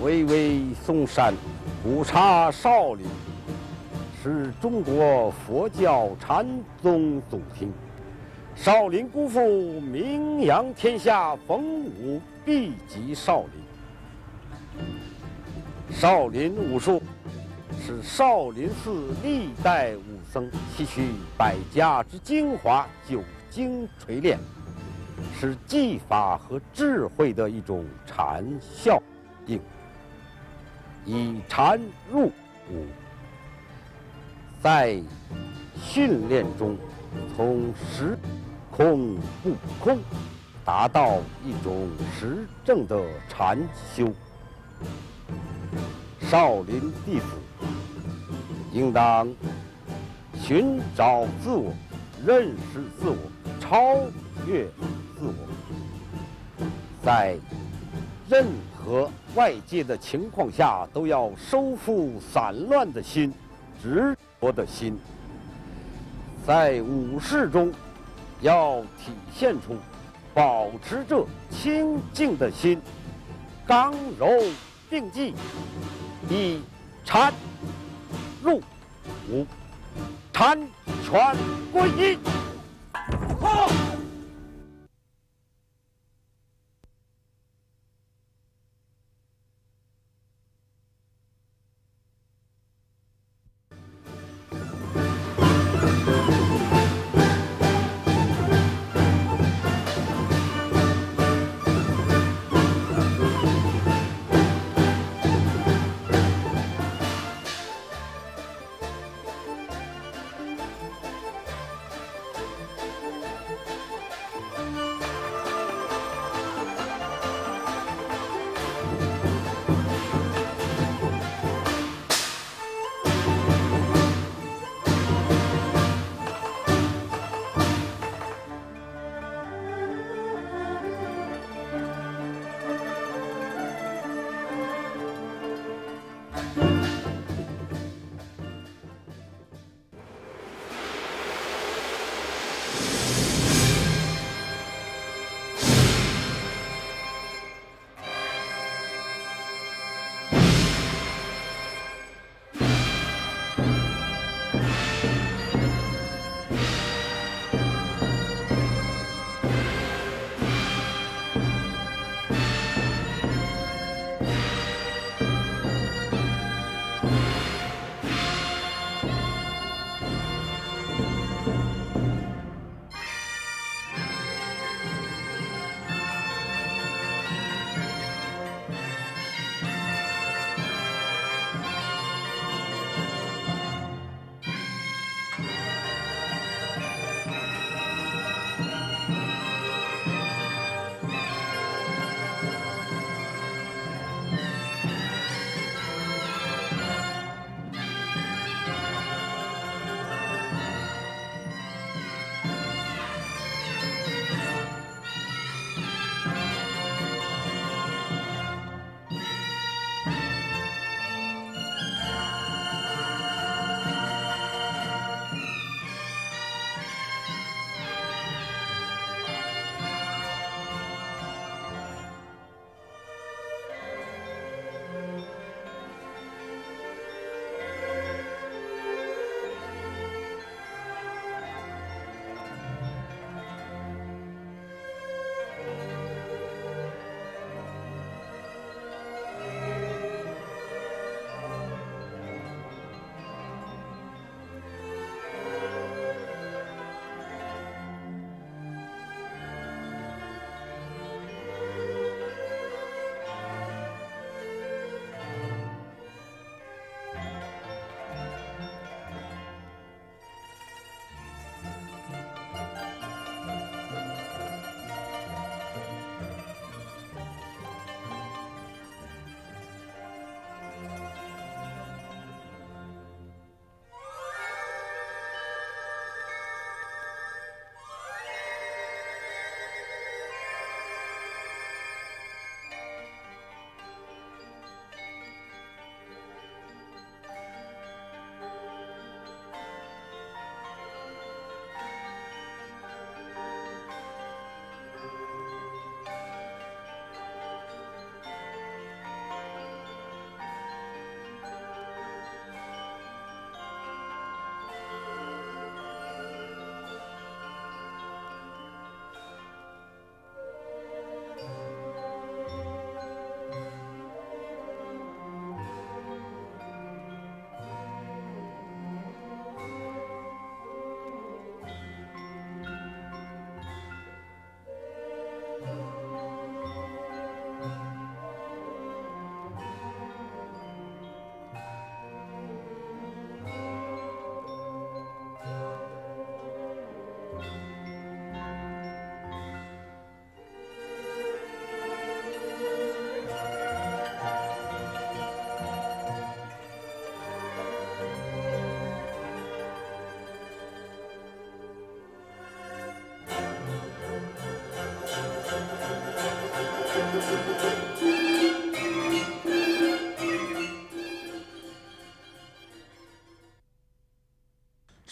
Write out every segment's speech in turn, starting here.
巍巍嵩山，古刹少林，是中国佛教禅宗祖庭。少林姑父名扬天下，逢武必击少林。少林武术是少林寺历代武僧吸取百家之精华，久经锤炼，是技法和智慧的一种禅效应。以禅入武，在训练中从实空不空，达到一种实证的禅修。少林弟子应当寻找自我，认识自我，超越自我。在任何外界的情况下，都要收复散乱的心，执着的心。在武士中，要体现出保持着清净的心，刚柔并济，以禅入武，禅拳归一。好。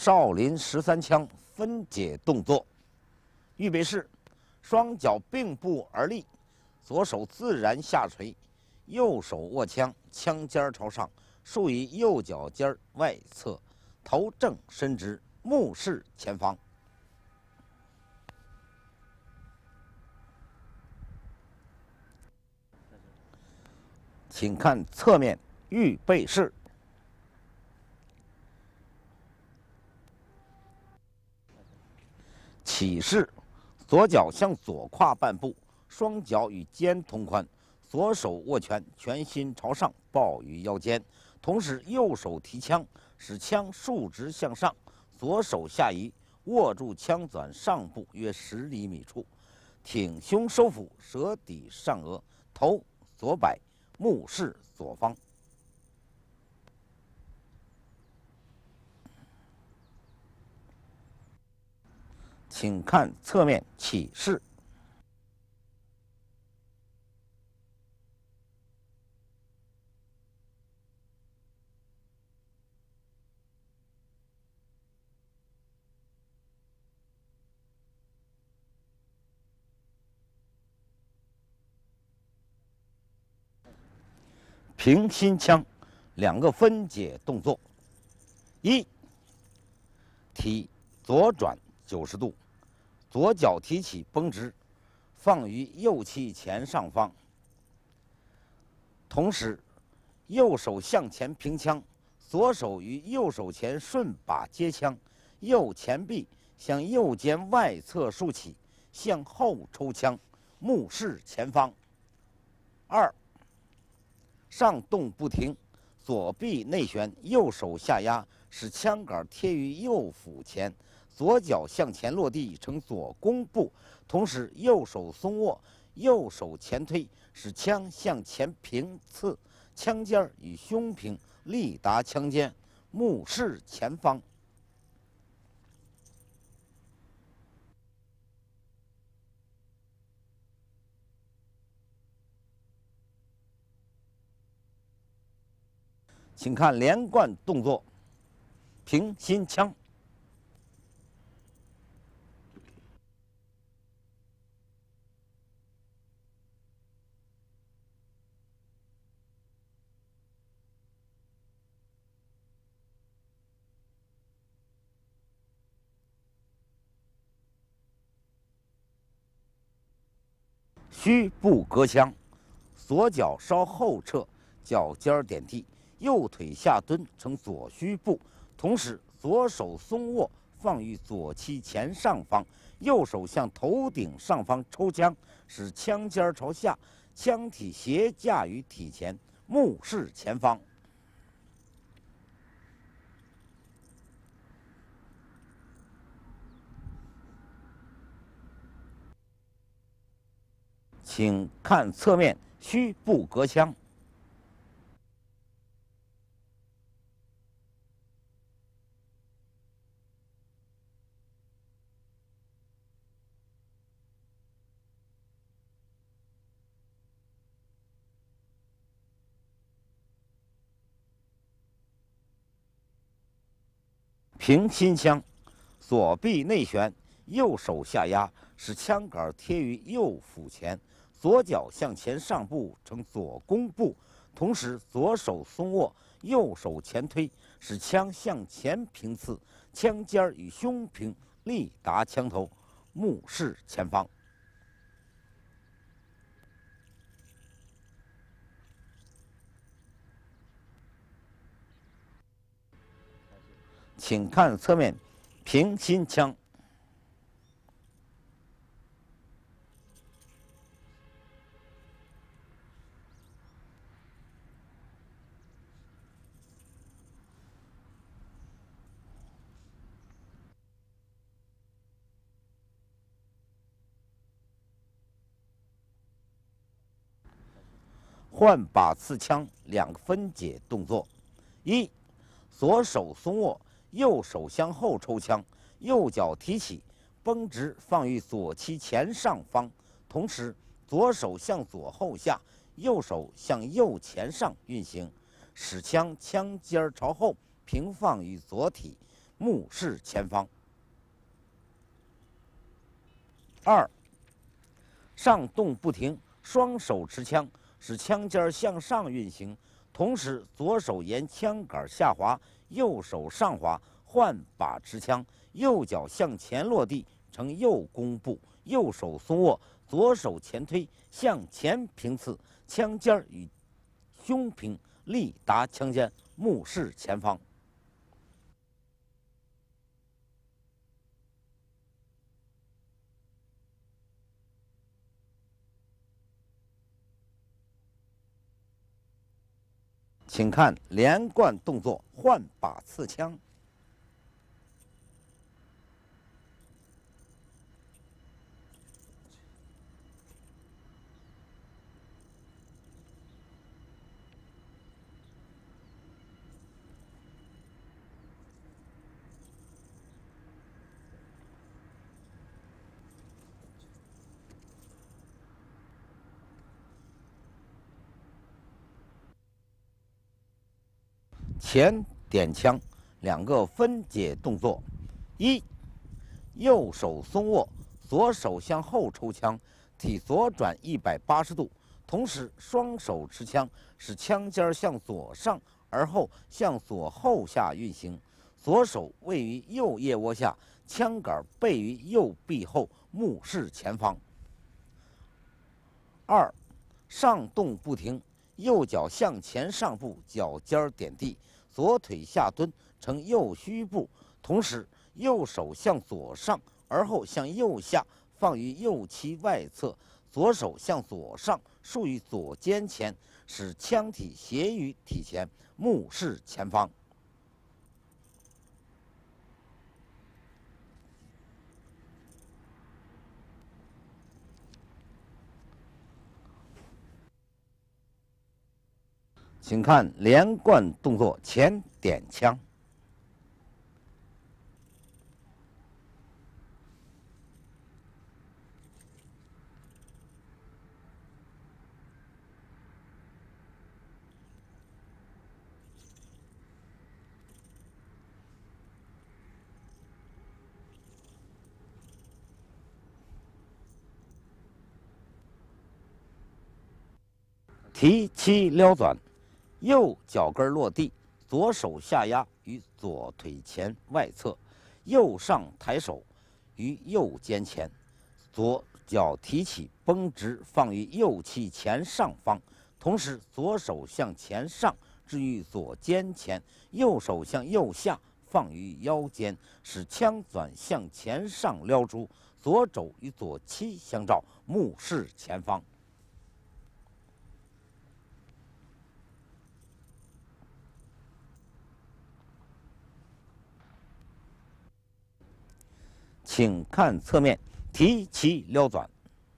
少林13枪分解动作。预备式，双脚并步而立，左手自然下垂，右手握枪，枪尖朝上，竖于右脚尖外侧，头正伸直，目视前方。请看侧面预备式。起势，左脚向左跨半步，双脚与肩同宽，左手握拳，拳心朝上抱于腰间，同时右手提枪，使枪竖直向上，左手下移，握住枪转上部约10厘米处，挺胸收腹，舌抵上颚，头左摆，目视左方。请看侧面起势。平心枪2个分解动作：一，提左转90度，左脚提起绷直，放于右膝前上方，同时右手向前平枪，左手于右手前顺把接枪，右前臂向右肩外侧竖起，向后抽枪，目视前方。2，上动不停，左臂内旋，右手下压，使枪杆贴于右腹前，左脚向前落地呈左弓步，同时右手松握，右手前推，使枪向前平刺，枪尖与胸平，力达枪尖，目视前方。请看连贯动作：平心枪。虚步隔枪，左脚稍后撤，脚尖点地，右腿下蹲呈左虚步，同时左手松握放于左膝前上方，右手向头顶上方抽枪，使枪尖朝下，枪体斜架于体前，目视前方。请看侧面虚步隔枪。平心枪，左臂内旋，右手下压，使枪杆贴于右腹前，左脚向前上步呈左弓步，同时左手松握，右手前推，使枪向前平刺，枪尖与胸平，力达枪头，目视前方。请看侧面平心枪。换把刺枪2个分解动作：一，左手松握，右手向后抽枪，右脚提起，绷直放于左膝前上方，同时左手向左后下，右手向右前上运行，使枪尖朝后平放于左体， 目视前方。2. 上动不停，双手持枪，使枪尖向上运行，同时左手沿枪杆下滑，右手上滑，换把持枪，右脚向前落地呈右弓步，右手松握，左手前推，向前平刺，枪尖与胸平，力达枪尖，目视前方。请看连贯动作，换把刺枪。前点枪2个分解动作：1. 右手松握，左手向后抽枪，体左转180度，同时双手持枪，使枪尖向左上而后向左后下运行，左手位于右腋窝下，枪杆背于右臂后，目视前方。2. 上动不停，右脚向前上步，脚尖点地，左腿下蹲呈右虚步，同时右手向左上而后向右下放于右膝外侧，左手向左上束于左肩前，使枪体斜于体前，目视前方。请看连贯动作，前点枪。提膝撩转，右脚跟落地，左手下压于左腿前外侧，右上抬手于右肩前，左脚提起绷直放于右膝前上方，同时左手向前上置于左肩前，右手向右下放于腰间，使枪转向前上撩出，左肘与左膝相照，目视前方。请看侧面，提膝撩转。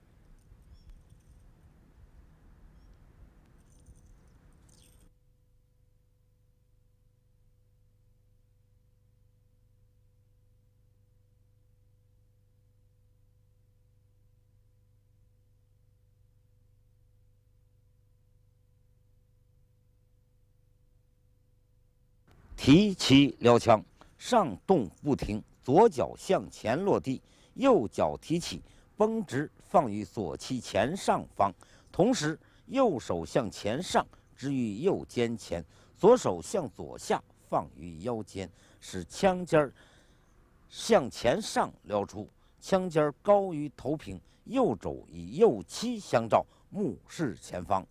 提膝撩枪，上动不停，左脚向前落地，右脚提起绷直放于左膝前上方，同时右手向前上置于右肩前，左手向左下放于腰间，使枪尖向前上撩出，枪尖高于头平，右肘与右膝相照，目视前方。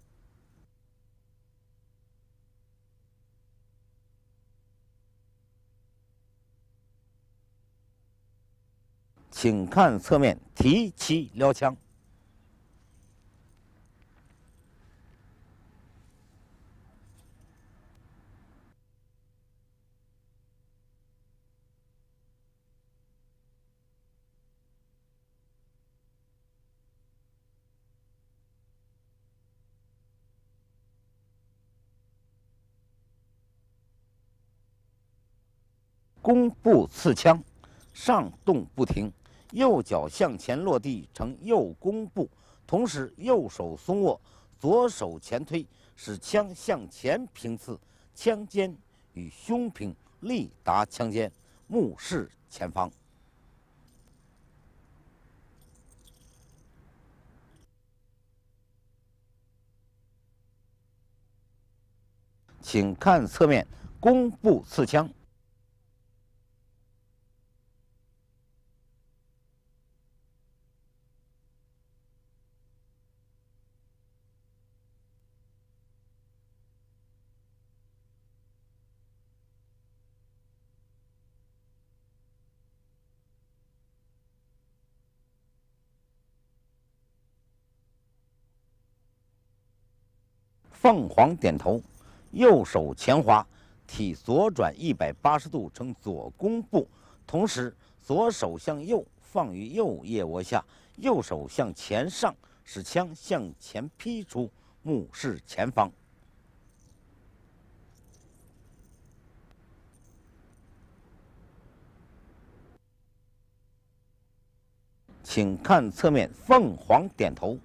请看侧面，提膝撩枪。弓步刺枪，上动不停，右脚向前落地呈右弓步，同时右手松握，左手前推，使枪向前平刺，枪尖与胸平，力达枪尖， 目视前方。请看侧面弓步刺枪。凤凰点头，右手前滑，体左转180度呈左弓步，同时左手向右放于右腋窝下，右手向前上，使枪向前劈出，目视前方。请看侧面凤凰点头。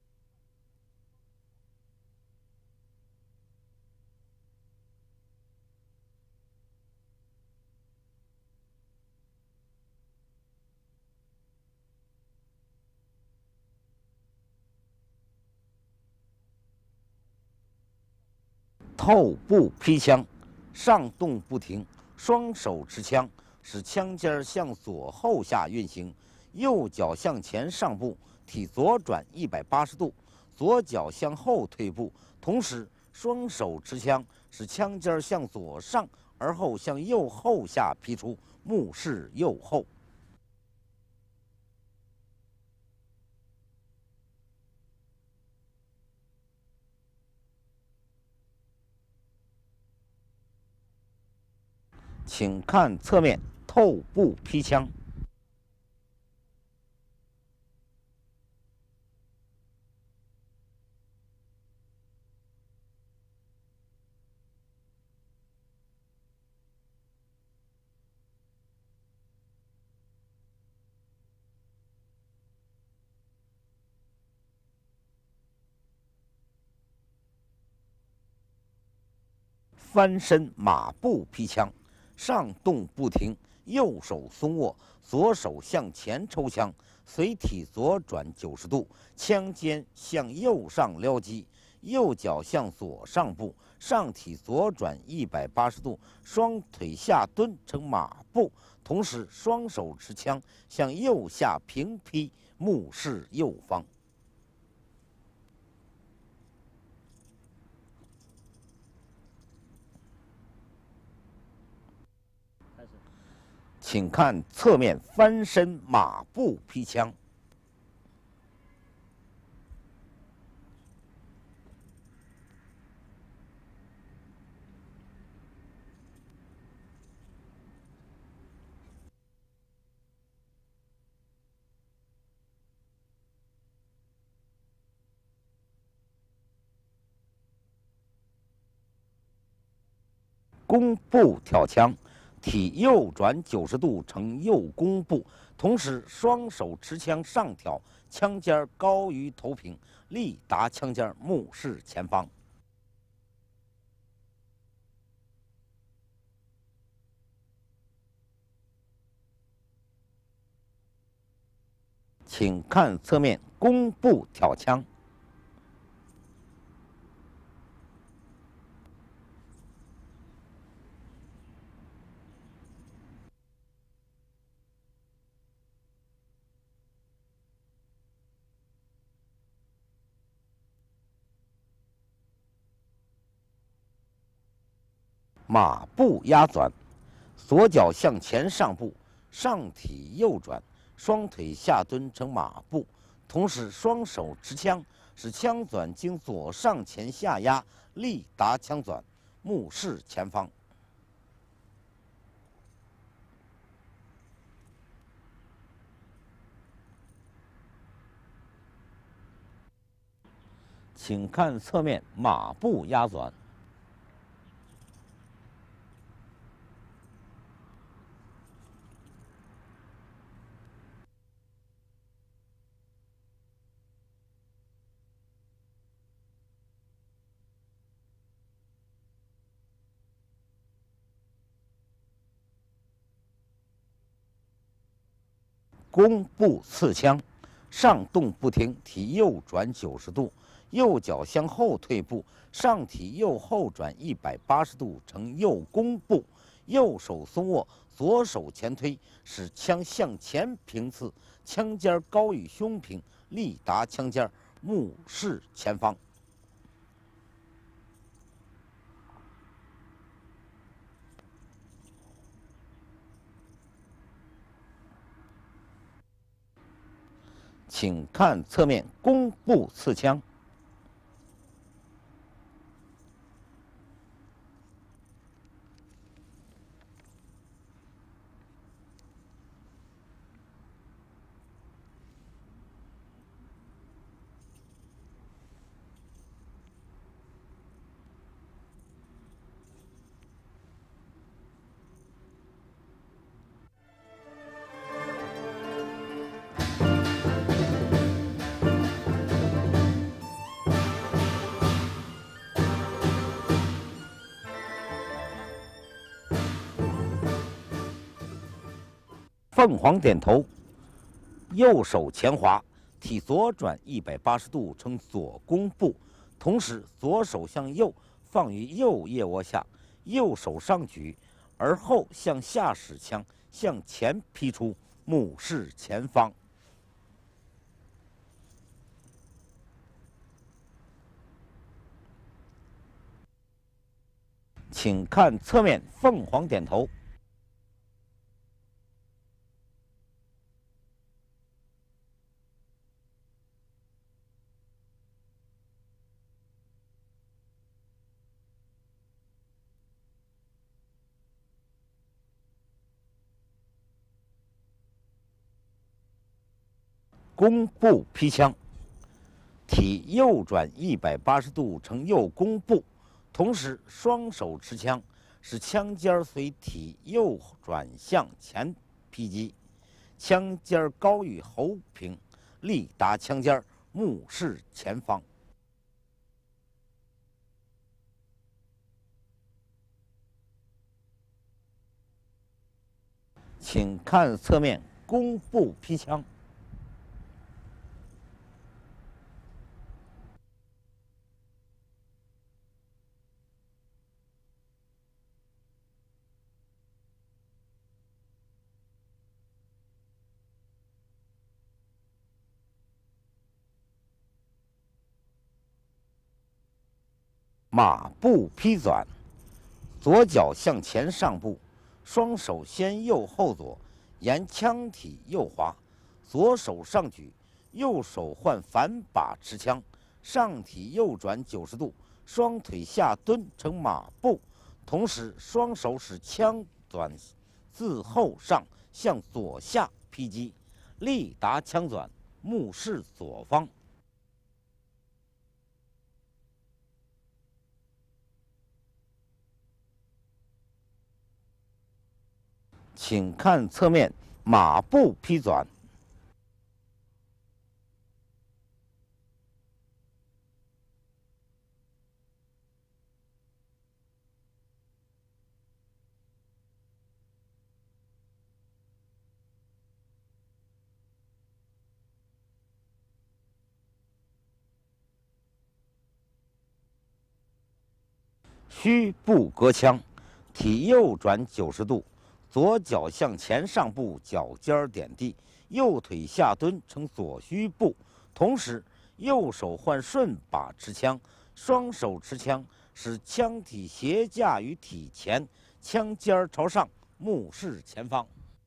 透步劈枪，上动不停，双手持枪，使枪尖向左后下运行，右脚向前上步，体左转180度，左脚向后退步，同时双手持枪，使枪尖向左上，而后向右后下劈出，目视右后。请看侧面透步劈枪。翻身马步劈枪，上动不停，右手松握，左手向前抽枪，随体左转90度，枪尖向右上撩击，右脚向左上步，上体左转180度，双腿下蹲成马步，同时双手持枪向右下平劈，目视右方。请看侧面翻身马步劈枪。弓步挑枪，体右转90度呈右弓步，同时双手持枪上挑，枪尖高于头平，力达枪尖，目视前方。请看侧面弓步挑枪。马步压转，左脚向前上步，上体右转，双腿下蹲成马步，同时双手持枪，使枪转经左上前下压，力达枪转，目视前方。请看侧面马步压转。 弓步刺枪，上动不停，体右转90度，右脚向后退步，上体右后转180度成右弓步，右手松握，左手前推，使枪向前平刺，枪尖高于胸平，力达枪尖，目视前方。请看侧面弓步刺枪。凤凰点头，右手前滑，体左转180度成左弓步，同时左手向右放于右腋窝下，右手上举，而后向下使枪，向前劈出，目视前方。请看侧面凤凰点头。弓步劈枪，体右转180度成右弓步，同时双手持枪，使枪尖随体右转向前劈击，枪尖高于喉平，力达枪尖，目视前方。请看侧面弓步劈枪。马步劈转，左脚向前上步，双手先右后左，沿枪体右滑，左手上举，右手换反把持枪，上体右转90度，双腿下蹲成马步，同时双手使枪转自后上向左下劈击，力达枪转，目视左方。请看侧面马步劈转。虚步隔枪，体右转90度。左脚向前上步，脚尖点地，右腿下蹲成左虚步，同时右手换顺把持枪，双手持枪，使枪体斜架于体前，枪尖朝上，目视前方。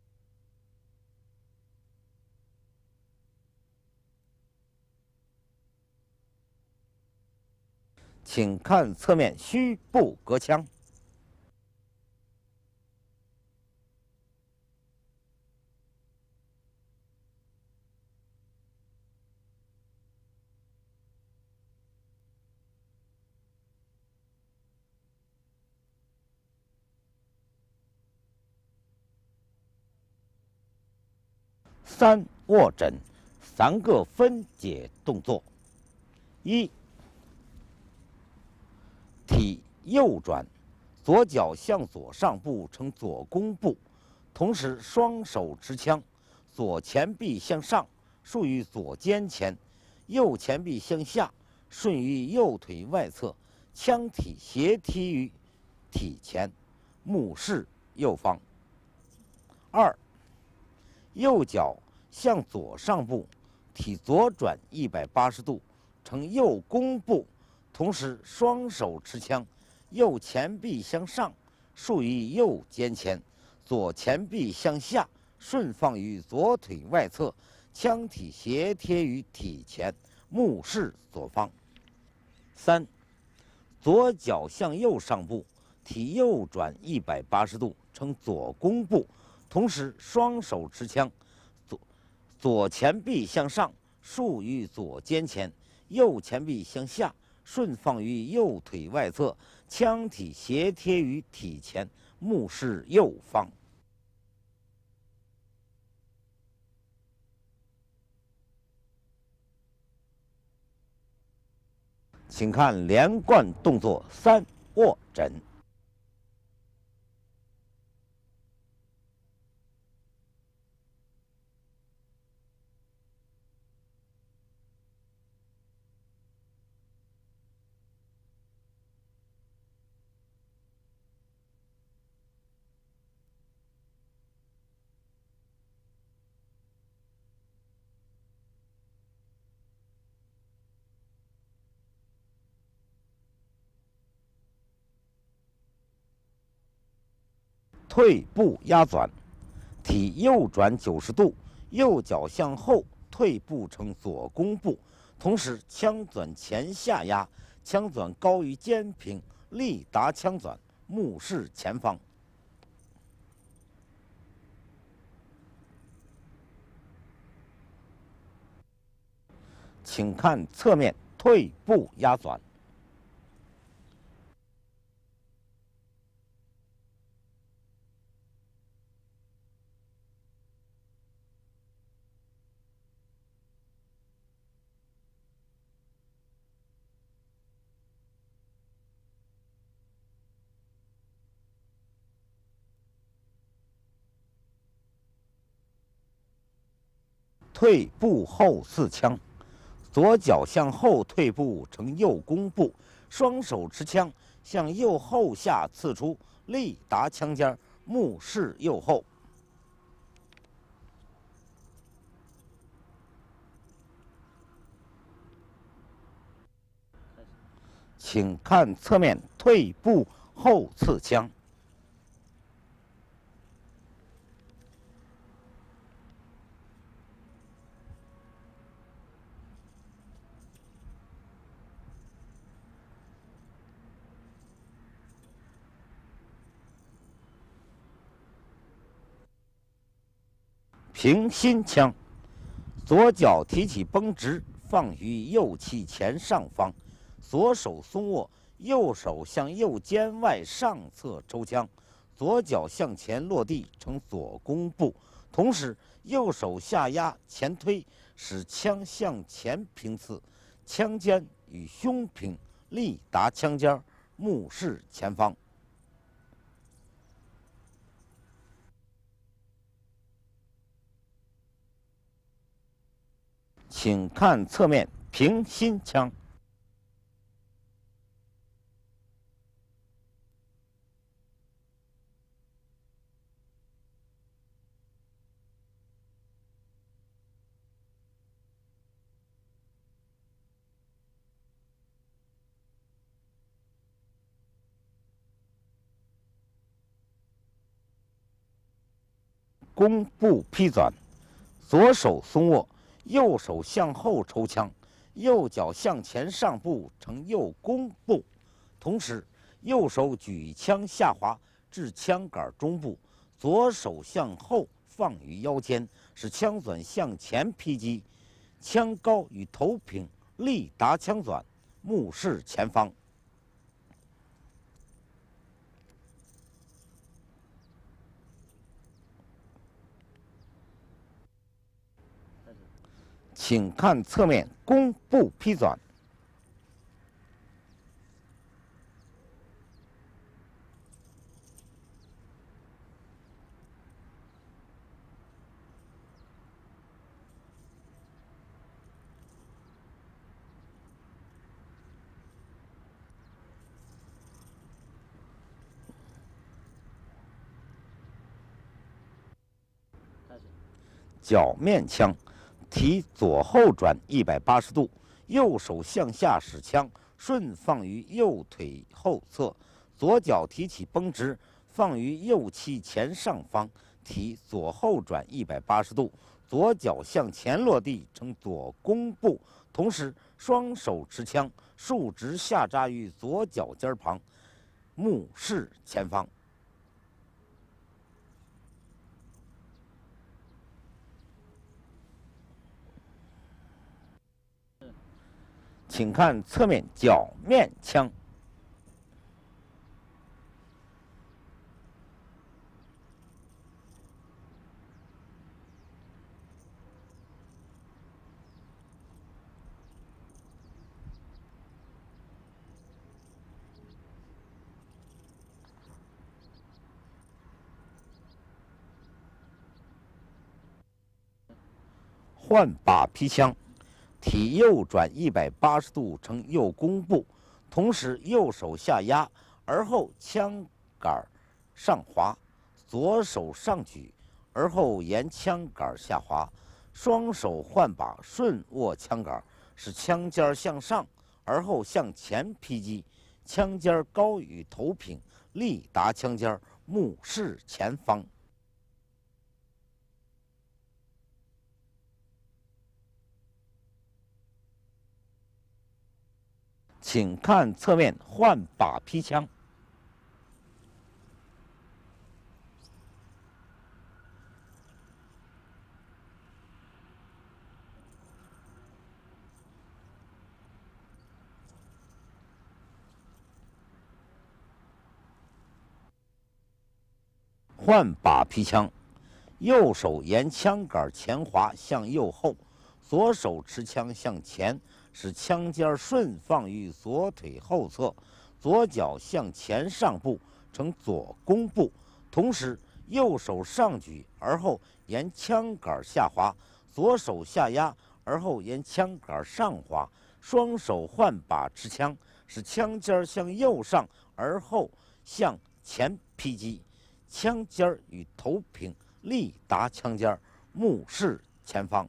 请看侧面虚步隔枪。3握枕，3个分解动作。1，体右转，左脚向左上步成左弓步，同时双手持枪， 左前臂向上，竖于左肩前；右前臂向下，顺于右腿外侧，腔体斜踢于体前，目视右方。2. 右脚向左上步，体左转180度，呈右弓步，同时双手持枪，右前臂向上，竖于右肩前，左前臂向下，顺放于左腿外侧，枪体斜贴于体前，目视左方。3. 左脚向右上步，体右转180度，呈左弓步，同时双手持枪，左前臂向上，竖于左肩前，右前臂向下，顺放于右腿外侧，枪体斜贴于体前，目视右方。请看连贯动作3：握枕。退步压转，体右转90度，右脚向后退步成左弓步，同时枪转前下压，枪转高于肩平，力达枪转，目视前方。请看侧面退步压转。退步后4枪，左脚向后退步成右弓步，双手持枪向右后下刺出，力达枪尖，目视右后。请看侧面退步后刺枪。平心枪，左脚提起绷直，放于右膝前上方，左手松握，右手向右肩外上侧抽枪，左脚向前落地成左弓步，同时右手下压前推，使枪向前平刺，枪尖与胸平，力达枪尖，目视前方。请看侧面平心枪。弓步劈转，左手松握，右手向后抽枪，右脚向前上步成右弓步，同时右手举枪下滑至枪杆中部，左手向后放于腰间，使枪转向前劈击，枪高与头平，力达枪转，目视前方。请看侧面弓步劈转。 脚面枪，提左后转180度，右手向下使枪，顺放于右腿后侧，左脚提起绷直，放于右膝前上方，提左后转180度，左脚向前落地呈左弓步，同时双手持枪，竖直下扎于左脚尖旁，目视前方。请看侧面脚面枪。换把劈枪，体右转180度呈右弓步，同时右手下压，而后枪杆上滑，左手上举，而后沿枪杆下滑，双手换把顺握枪杆，使枪尖向上，而后向前劈击，枪尖高于头平，力达枪尖，目视前方。请看侧面换把劈枪。换把劈枪，右手沿枪杆前滑向右后，左手持枪向前，使枪尖顺放于左腿后侧，左脚向前上步，呈左弓步，同时右手上举，而后沿枪杆下滑，左手下压，而后沿枪杆上滑，双手换把持枪，使枪尖向右上，而后向前劈击。枪尖与头平，力达枪尖，目视前方。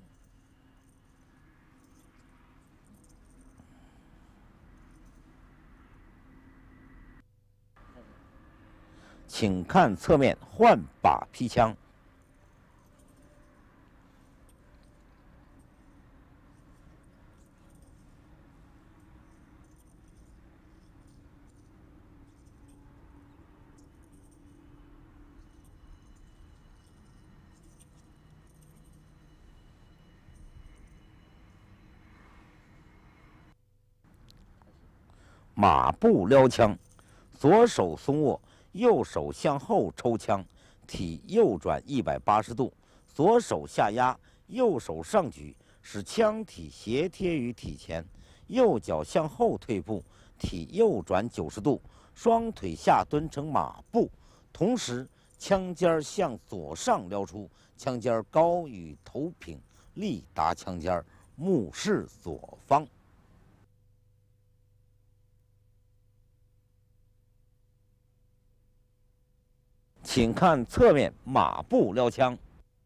请看侧面换把劈枪。马步撩枪，左手松握，右手向后抽枪，体右转180度，左手下压，右手上举，使枪体斜贴于体前，右脚向后退步，体右转90度，双腿下蹲成马步，同时枪尖向左上撩出，枪尖高于头平，力达枪尖，目视左方。请看侧面马步撩枪。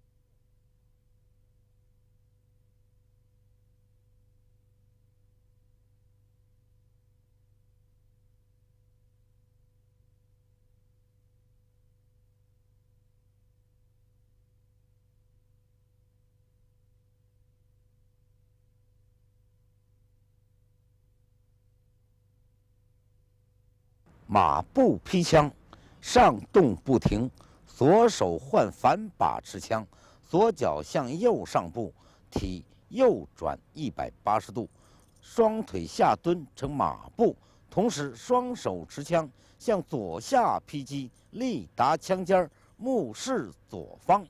马步劈枪，上动不停，左手换反把持枪，左脚向右上步，体右转180度，双腿下蹲成马步，同时双手持枪向左下劈击，力达枪尖，目视左方。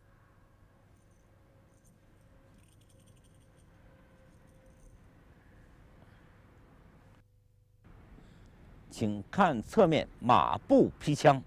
请看侧面马步劈枪。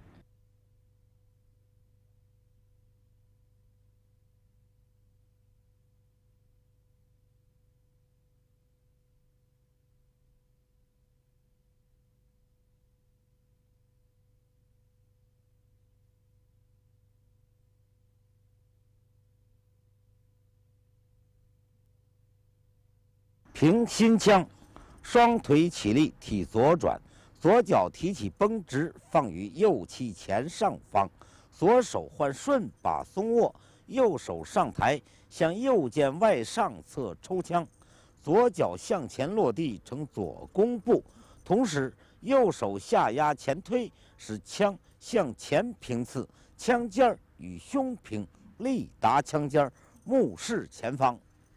平心枪，双腿起立，体左转，左脚提起绷直，放于右膝前上方，左手换顺把松握，右手上抬，向右肩外上侧抽枪，左脚向前落地呈左弓步，同时右手下压前推，使枪向前平刺，枪尖与胸平，力达枪尖，目视前方。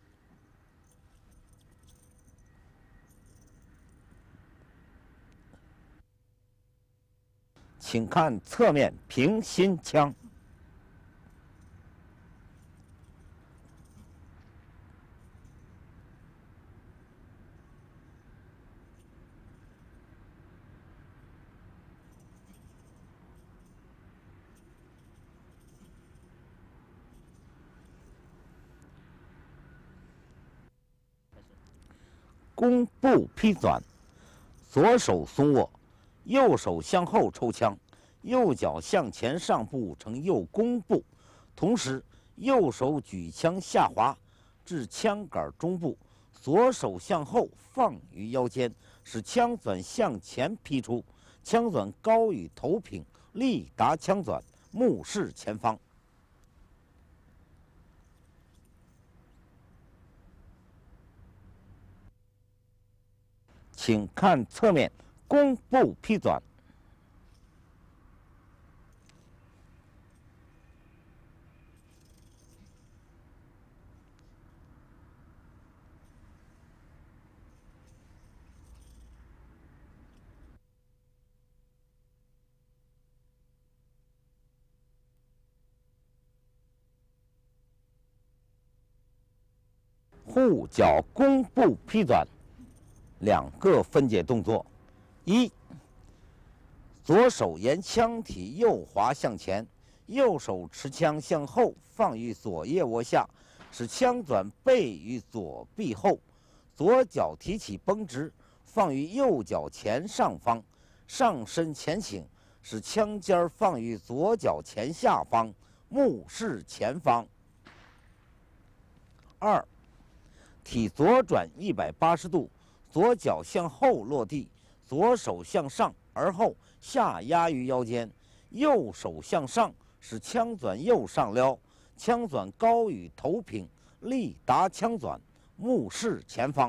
请看侧面平心枪。弓步劈转，左手松握，右手向后抽枪，右脚向前上步成右弓步，同时右手举枪下滑至枪杆中部，左手向后放于腰间，使枪转向前劈出，枪转高于头平，力达枪转，目视前方。请看侧面弓步劈转。护脚弓步劈转，两个分解动作：一，左手沿枪体右滑向前，右手持枪向后放于左腋窝下，使枪转背于左臂后，左脚提起绷直，放于右脚前上方，上身前倾，使枪尖放于左脚前下方，目视前方。二，体左转180度，左脚向后落地，左手向上而后下压于腰间，右手向上，使枪转右上撩，枪转高于头平，力达枪转，目视前方。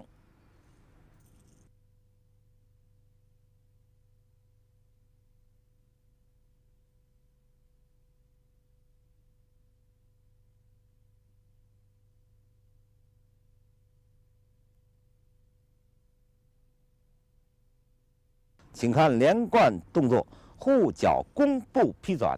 请看连贯动作：护脚弓步劈转。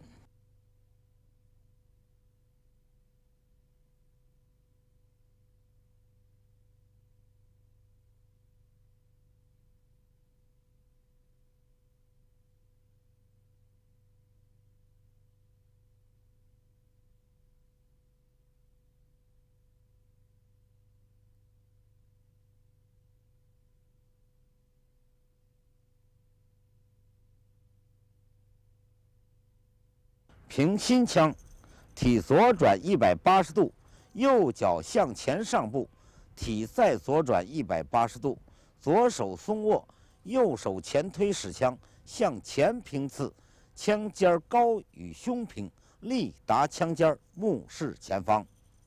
平心枪，体左转180度，右脚向前上步，体再左转180度，左手松握，右手前推使枪向前平刺，枪尖高于胸平，力达枪尖，目视前方。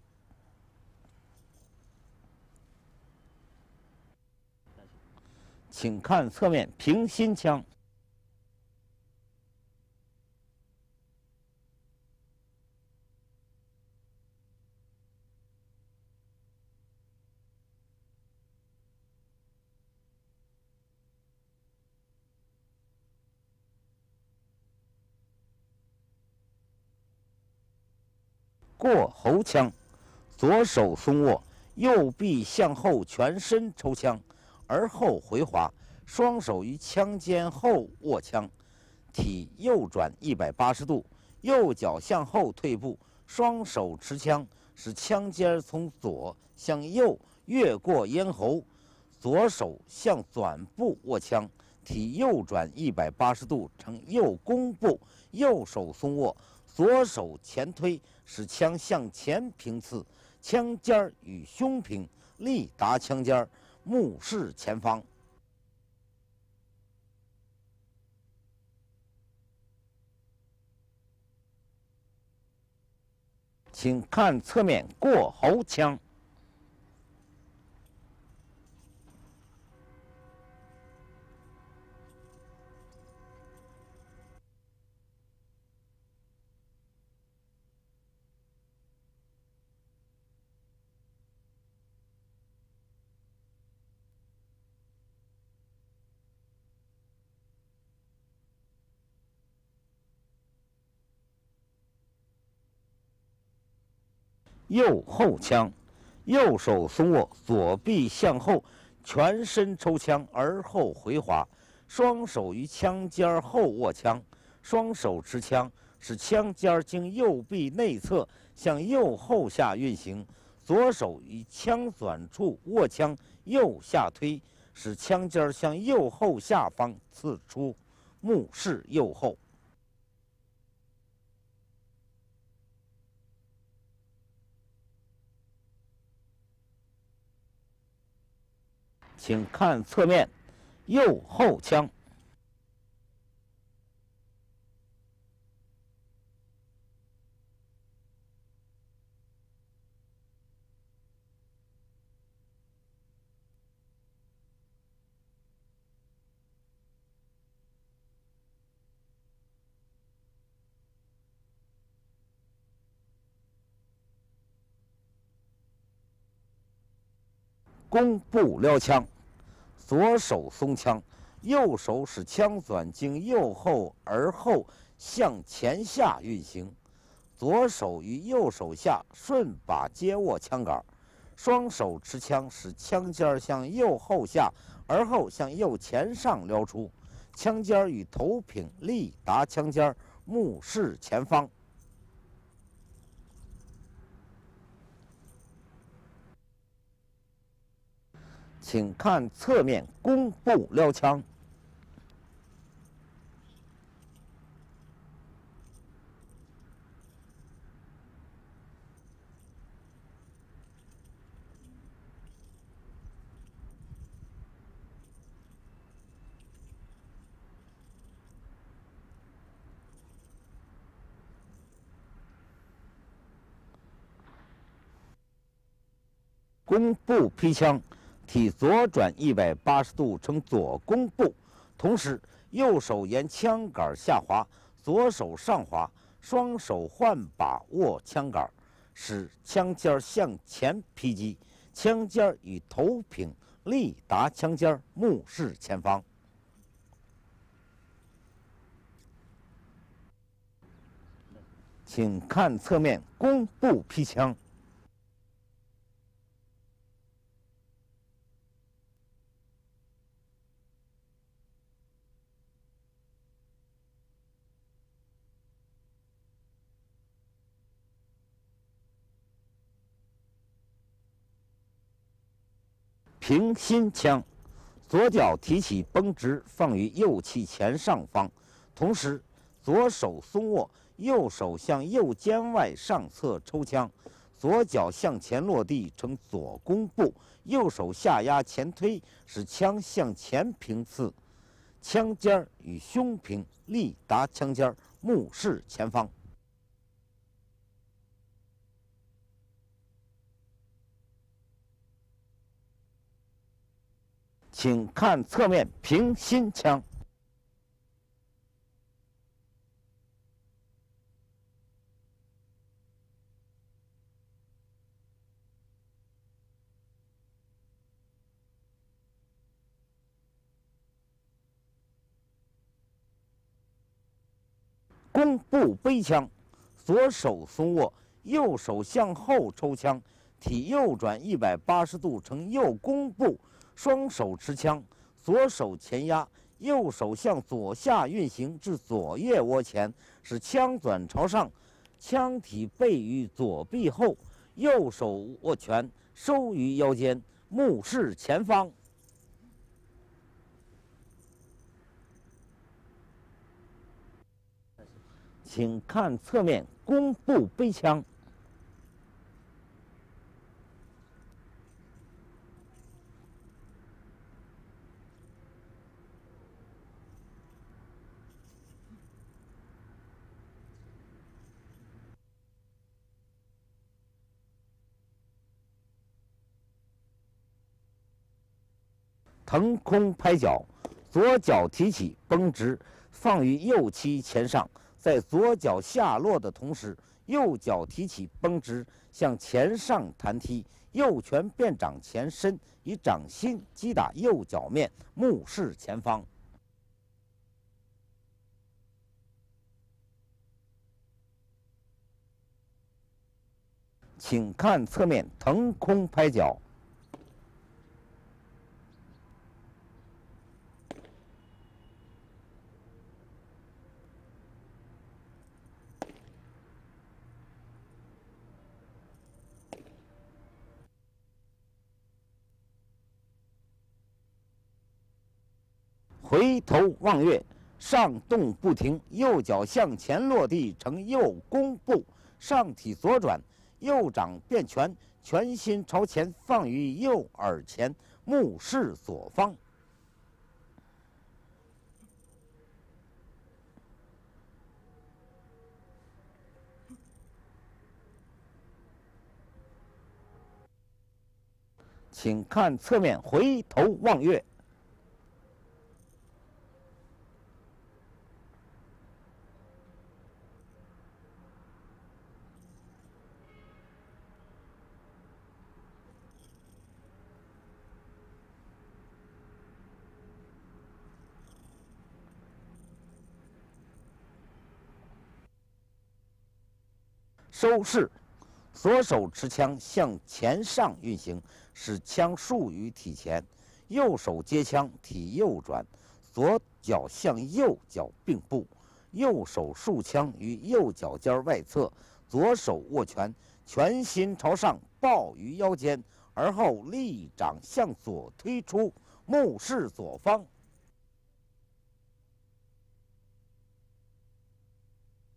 请看侧面平心枪。过喉枪，左手松握，右臂向后全身抽枪，而后回滑，双手于枪尖后握枪，体右转180度，右脚向后退步，双手持枪，使枪尖从左向右越过咽喉，左手向转部握枪，体右转180度呈右弓步，右手松握，左手前推，使枪向前平刺，枪尖与胸平，力达枪尖， 目视前方。请看侧面过喉腔。右后腔，右手松握，左臂向后，全身抽枪，而后回滑，双手于枪尖后握枪，双手持枪，使枪尖经右臂内侧向右后下运行，左手于枪转处握枪，右下推，使枪尖向右后下方刺出，目视右后。请看侧面，右后腔。弓步撩枪，左手松枪，右手使枪转经右后而后向前下运行，左手于右手下顺把接握枪杆，双手持枪，使枪尖向右后下而后向右前上撩出，枪尖与头平力达枪尖，目视前方。请看侧面弓步撩枪。弓步劈枪，体左转180度呈左弓步，同时右手沿枪杆下滑，左手上滑，双手换把握枪杆，使枪尖向前劈击，枪尖与头平力达枪尖，目视前方。请看侧面弓步劈枪。平心枪，左脚提起绷直，放于右膝前上方，同时左手松握，右手向右肩外上侧抽枪，左脚向前落地呈左弓步，右手下压前推，使枪向前平刺，枪尖与胸平力达枪尖，目视前方。请看侧面平心枪。弓步背枪，左手松握，右手向后抽枪，体右转180度呈右弓步，双手持枪，左手前压，右手向左下运行至左腋窝前，使枪转朝上，枪体背于左臂后，右手握拳收于腰间，目视前方。请看侧面弓步背枪。 腾空拍脚，左脚提起绷直，放于右膝前上，在左脚下落的同时，右脚提起绷直，向前上弹踢，右拳变掌前伸，以掌心击打右脚面，目视前方。请看侧面腾空拍脚。回头望月，上动不停，右脚向前落地呈右弓步，上体左转，右掌变拳，拳心朝前放于右耳前，目视左方。请看侧面回头望月。收势，左手持枪向前上运行，使枪竖于体前；右手接枪，体右转，左脚向右脚并步，右手束枪于右脚尖外侧，左手握拳，拳心朝上抱于腰间，而后立掌向左推出，目视左方。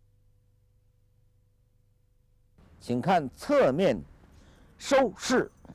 请看侧面收势。